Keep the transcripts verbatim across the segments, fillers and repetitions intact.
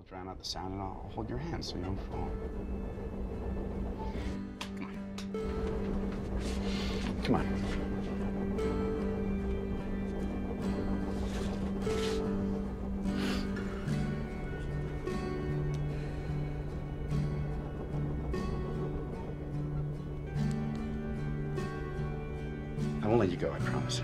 drown out the sound, and I'll hold your hand so you don't fall. Come on. Come on. I won't let you go, I promise.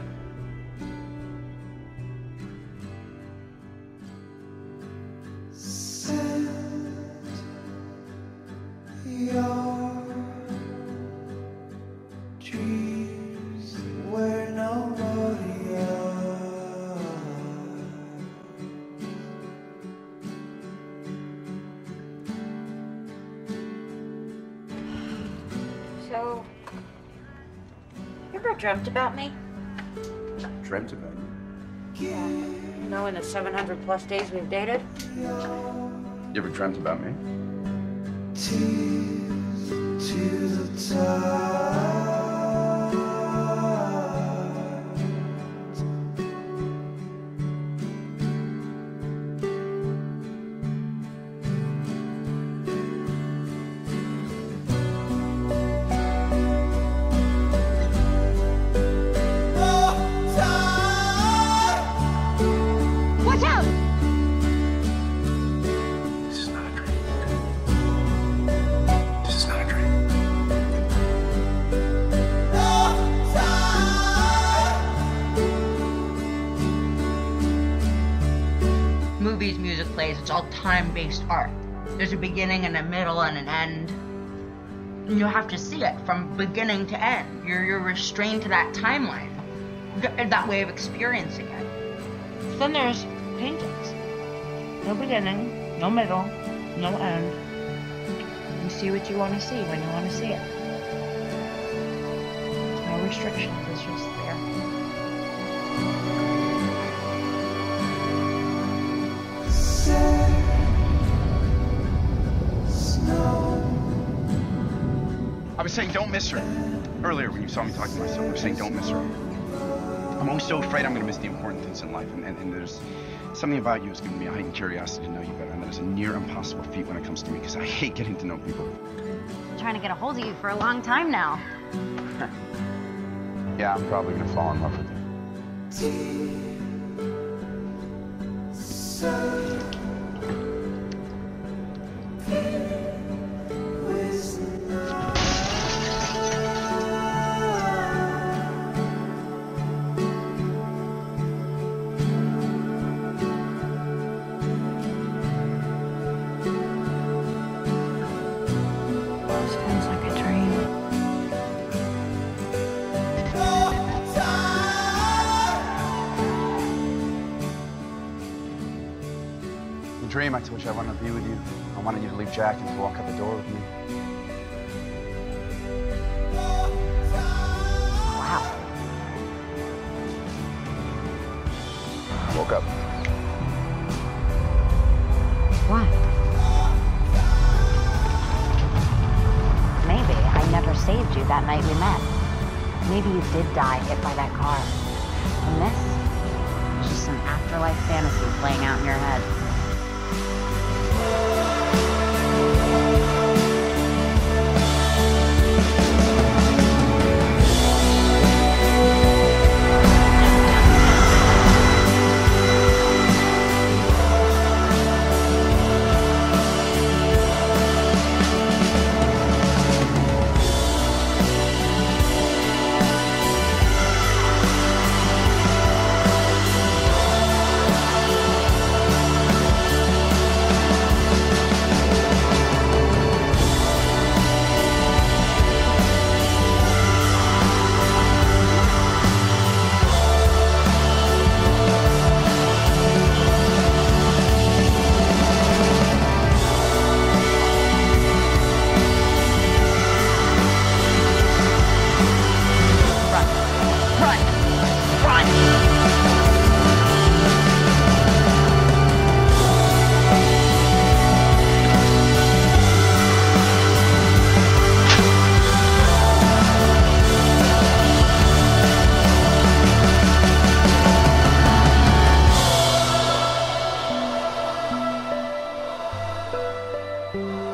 So, you ever dreamt about me? Dreamt about you? Yeah. You know, in the seven hundred plus days we've dated? You ever dreamt about me? Tears to the top. Movies, music, plays, it's all time-based art. There's a beginning and a middle and an end. And you have to see it from beginning to end. You're, you're restrained to that timeline, that way of experiencing it. Then there's paintings. No beginning, no middle, no end. You see what you want to see when you want to see it. No restrictions, it's just there. I was saying don't miss her. Earlier when you saw me talking to myself, I was saying don't miss her. I'm always so afraid I'm going to miss the important things in life, and, and, and there's something about you that's given me a heightened curiosity to know you better, and that is a near impossible feat when it comes to me, because I hate getting to know people. I'm trying to get a hold of you for a long time now. Yeah, I'm probably going to fall in love with you. Dream, I told you I wanted to be with you. I wanted you to leave Jack and to walk out the door with me. Wow. I woke up. Why? Maybe I never saved you that night we met. Maybe you did die hit by that car. And this is just some afterlife fantasy playing out in your head. Bye.